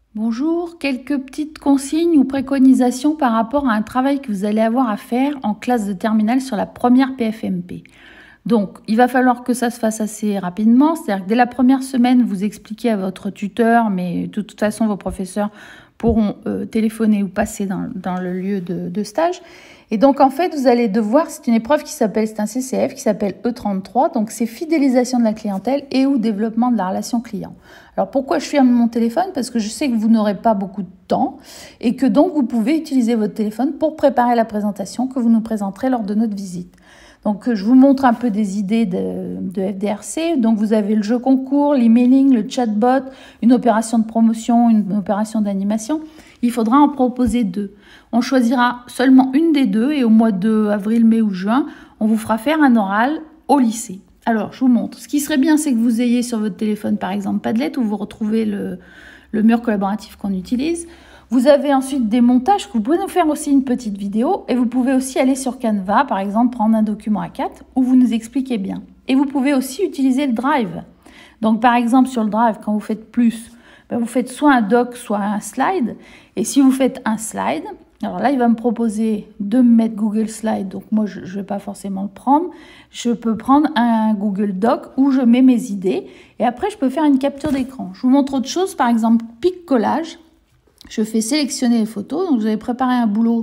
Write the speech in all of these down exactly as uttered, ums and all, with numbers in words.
Bonjour, quelques petites consignes ou préconisations par rapport à un travail que vous allez avoir à faire en classe de terminale sur la première P F M P. Donc, il va falloir que ça se fasse assez rapidement, c'est-à-dire que dès la première semaine, vous expliquez à votre tuteur, mais de toute façon, vos professeurs pourront euh, téléphoner ou passer dans, dans le lieu de, de stage. Et donc, en fait, vous allez devoir, c'est une épreuve qui s'appelle, c'est un C C F qui s'appelle E trente-trois, donc c'est fidélisation de la clientèle et ou développement de la relation client. Alors, pourquoi je ferme mon téléphone? Parce que je sais que vous n'aurez pas beaucoup de temps et que donc vous pouvez utiliser votre téléphone pour préparer la présentation que vous nous présenterez lors de notre visite. Donc, je vous montre un peu des idées de, de F D R C. Donc, vous avez le jeu concours, l'emailing, le chatbot, une opération de promotion, une opération d'animation. Il faudra en proposer deux. On choisira seulement une des deux et au mois de avril, mai ou juin, on vous fera faire un oral au lycée. Alors, je vous montre. Ce qui serait bien, c'est que vous ayez sur votre téléphone, par exemple, Padlet, où vous retrouvez le, le mur collaboratif qu'on utilise. Vous avez ensuite des montages que vous pouvez nous faire aussi une petite vidéo et vous pouvez aussi aller sur Canva, par exemple, prendre un document A quatre où vous nous expliquez bien. Et vous pouvez aussi utiliser le Drive. Donc, par exemple, sur le Drive, quand vous faites plus, ben, vous faites soit un doc, soit un slide. Et si vous faites un slide, alors là, il va me proposer de me mettre Google Slide. Donc, moi, je ne vais pas forcément le prendre. Je peux prendre un Google Doc où je mets mes idées. Et après, je peux faire une capture d'écran. Je vous montre autre chose, par exemple, pic collage. Je fais sélectionner les photos. Donc, vous avez préparé un boulot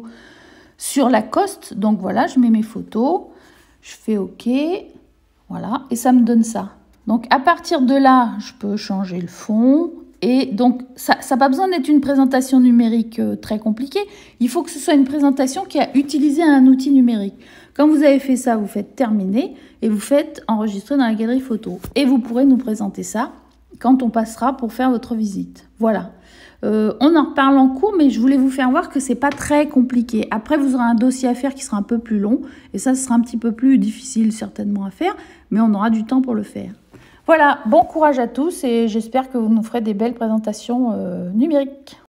sur Lacoste. Donc, voilà, je mets mes photos. Je fais OK. Voilà. Et ça me donne ça. Donc, à partir de là, je peux changer le fond. Et donc, ça n'a pas besoin d'être une présentation numérique euh, très compliquée. Il faut que ce soit une présentation qui a utilisé un outil numérique. Quand vous avez fait ça, vous faites terminer et vous faites enregistrer dans la galerie photo. Et vous pourrez nous présenter ça quand on passera pour faire votre visite. Voilà. Euh, on en reparle en cours, mais je voulais vous faire voir que c'est pas très compliqué. Après, vous aurez un dossier à faire qui sera un peu plus long. Et ça, ce sera un petit peu plus difficile certainement à faire, mais on aura du temps pour le faire. Voilà, bon courage à tous et j'espère que vous nous ferez des belles présentations euh, numériques.